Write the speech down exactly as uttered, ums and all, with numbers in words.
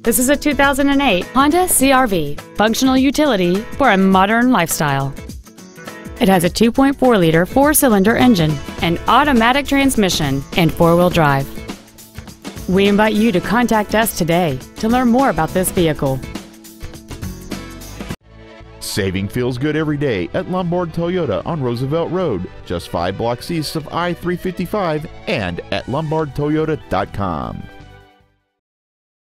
This is a two thousand eight Honda C R V, functional utility for a modern lifestyle. It has a two point four liter four-cylinder engine, an automatic transmission, and four-wheel drive. We invite you to contact us today to learn more about this vehicle. Saving feels good every day at Lombard Toyota on Roosevelt Road, just five blocks east of I three fifty-five, and at lombard toyota dot com.